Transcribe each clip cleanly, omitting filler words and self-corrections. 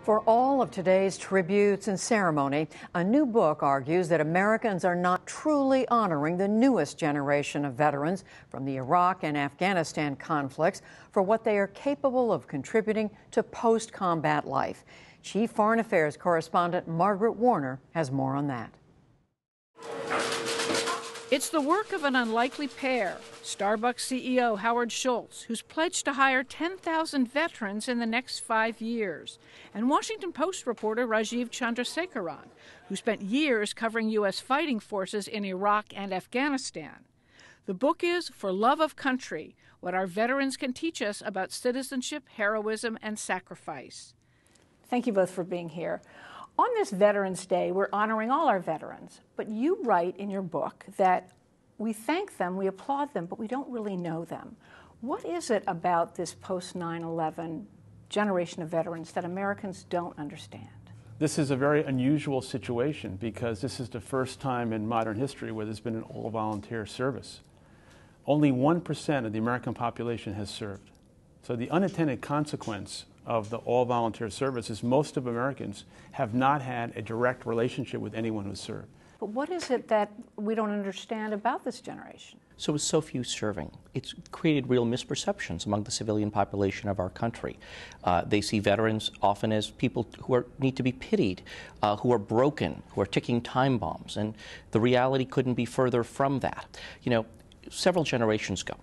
For all of today's tributes and ceremony, a new book argues that Americans are not truly honoring the newest generation of veterans from the Iraq and Afghanistan conflicts for what they are capable of contributing to post-combat life. Chief Foreign Affairs correspondent Margaret Warner has more on that. It's the work of an unlikely pair, Starbucks CEO Howard Schultz, who's pledged to hire 10,000 veterans in the next 5 years, and Washington Post reporter Rajiv Chandrasekaran, who spent years covering U.S. fighting forces in Iraq and Afghanistan. The book is For Love of Country, What Our Veterans Can Teach Us About Citizenship, Heroism, and Sacrifice. Thank you both for being here. On this Veterans Day, we're honoring all our veterans, but you write in your book that we thank them, we applaud them, but we don't really know them. What is it about this post-9/11 generation of veterans that Americans don't understand? This is a very unusual situation because this is the first time in modern history where there's been an all-volunteer service. Only 1% of the American population has served. So the unintended consequence of the all-volunteer service is most of Americans have not had a direct relationship with anyone who served. But what is it that we don't understand about this generation? So with so few serving, it's created real misperceptions among the civilian population of our country. They see veterans often as people who need to be pitied, who are broken, who are ticking time bombs, and the reality couldn't be further from that. You know, several generations ago,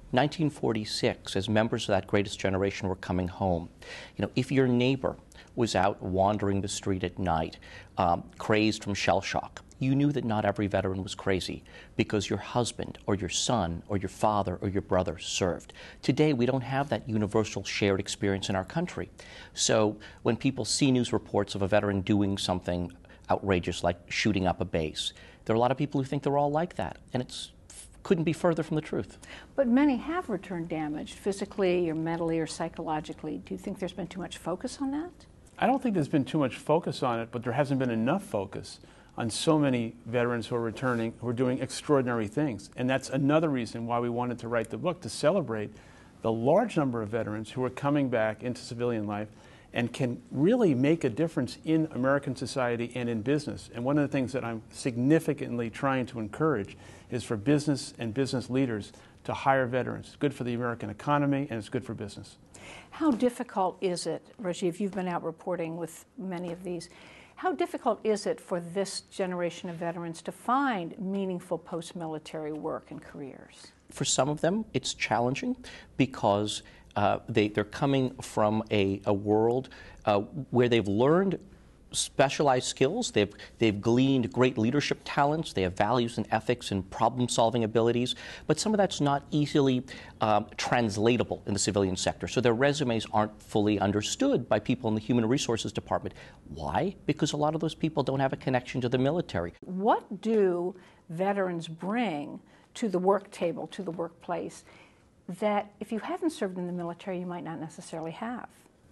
1946, as members of that greatest generation were coming home, you know, if your neighbor was out wandering the street at night, crazed from shell shock, you knew that not every veteran was crazy because your husband or your son or your father or your brother served. Today, we don't have that universal shared experience in our country. So when people see news reports of a veteran doing something outrageous like shooting up a base, there are a lot of people who think they're all like that, and it's couldn't be further from the truth. But many have returned damaged, physically or mentally or psychologically. Do you think there's been too much focus on that? I don't think there's been too much focus on it, but there hasn't been enough focus on so many veterans who are returning, who are doing extraordinary things. And that's another reason why we wanted to write the book, to celebrate the large number of veterans who are coming back into civilian life and can really make a difference in American society and in business. And one of the things that I'm significantly trying to encourage is for business and business leaders to hire veterans. It's good for the American economy and it's good for business. How difficult is it, Rajiv, you've been out reporting with many of these, how difficult is it for this generation of veterans to find meaningful post-military work and careers? For some of them, it's challenging because they're coming from a world where they've learned specialized skills, they've gleaned great leadership talents, they have values and ethics and problem-solving abilities, but some of that's not easily translatable in the civilian sector. So their resumes aren't fully understood by people in the Human Resources Department. Why? Because a lot of those people don't have a connection to the military. What do veterans bring to the work table, to the workplace, that if you hadn't served in the military, you might not necessarily have?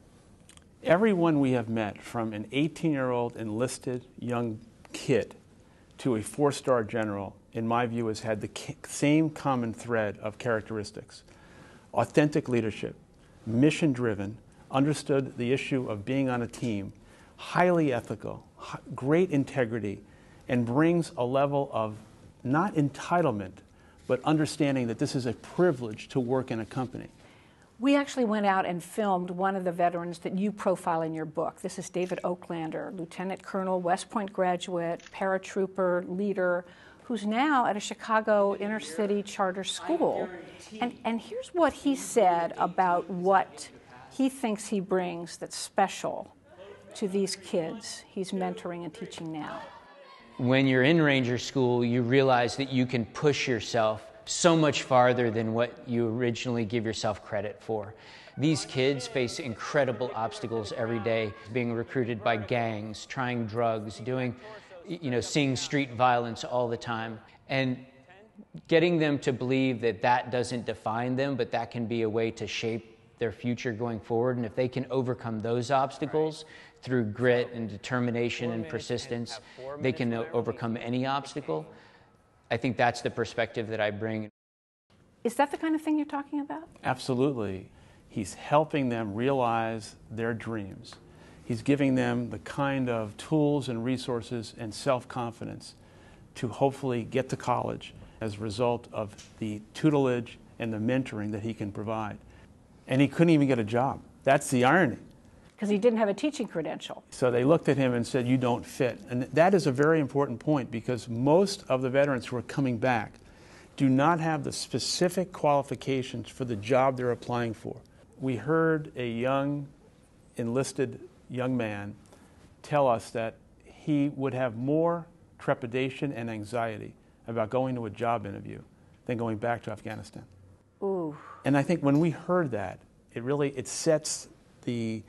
Everyone we have met, from an 18-year-old enlisted young kid to a 4-star general, in my view, has had the same common thread of characteristics. Authentic leadership, mission-driven, understood the issue of being on a team, highly ethical, great integrity, and brings a level of not entitlement, but understanding that this is a privilege to work in a company. We actually went out and filmed one of the veterans that you profile in your book. This is David Oaklander, Lieutenant Colonel, West Point graduate, paratrooper, leader, who's now at a Chicago inner-city charter school. And here's what he said about what he thinks he brings that's special to these kids he's mentoring and teaching now. When you're in Ranger School, you realize that you can push yourself so much farther than what you originally give yourself credit for. These kids face incredible obstacles every day, being recruited by gangs, trying drugs, seeing street violence all the time. And getting them to believe that that doesn't define them, but that can be a way to shape their future going forward. And if they can overcome those obstacles through grit and determination and persistence, they can overcome any obstacle. I think that's the perspective that I bring. Is that the kind of thing you're talking about? Absolutely. He's helping them realize their dreams. He's giving them the kind of tools and resources and self-confidence to hopefully get to college as a result of the tutelage and the mentoring that he can provide. And he couldn't even get a job. That's the irony. Because he didn't have a teaching credential. So they looked at him and said, you don't fit. And that is a very important point, because most of the veterans who are coming back do not have the specific qualifications for the job they're applying for. We heard a young enlisted young man tell us that he would have more trepidation and anxiety about going to a job interview than going back to Afghanistan. Ooh. And I think when we heard that, it sets the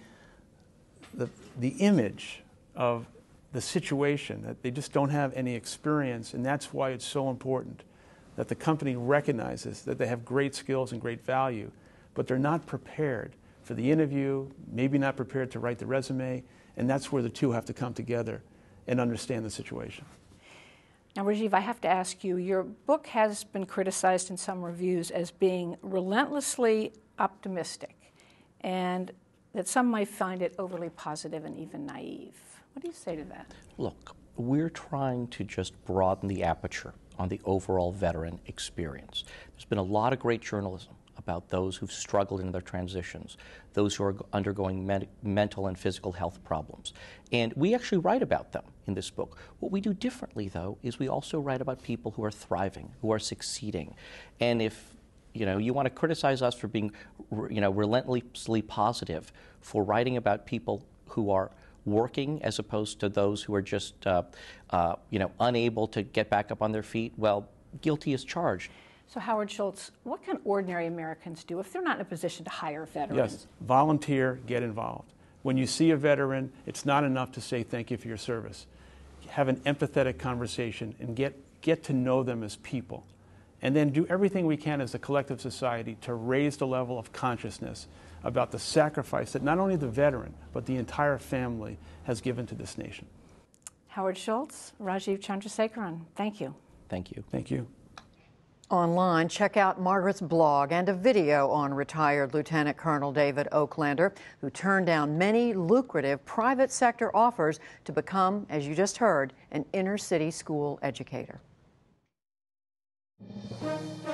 image of the situation, that they just don't have any experience, and that's why it's so important that the company recognizes that they have great skills and great value, but they're not prepared for the interview, maybe not prepared to write the resume, and that's where the two have to come together and understand the situation. Now, Rajiv, I have to ask you, your book has been criticized in some reviews as being relentlessly optimistic, and that some might find it overly positive and even naive. What do you say to that? Look, we're trying to just broaden the aperture on the overall veteran experience. There's been a lot of great journalism about those who've struggled in their transitions, those who are undergoing mental and physical health problems. And we actually write about them in this book. What we do differently, though, is we also write about people who are thriving, who are succeeding. And if you want to criticize us for being relentlessly positive, for writing about people who are working as opposed to those who are just unable to get back up on their feet, well, guilty as charged. So Howard Schultz, what can ordinary Americans do if they're not in a position to hire veterans? Yes, volunteer, get involved. When you see a veteran, it's not enough to say thank you for your service. Have an empathetic conversation and get to know them as people. And then do everything we can as a collective society to raise the level of consciousness about the sacrifice that not only the veteran, but the entire family has given to this nation. Howard Schultz, Rajiv Chandrasekaran, thank you. Thank you. Thank you. Online, check out Margaret's blog and a video on retired Lieutenant Colonel David Oaklander, who turned down many lucrative private sector offers to become, as you just heard, an inner city school educator.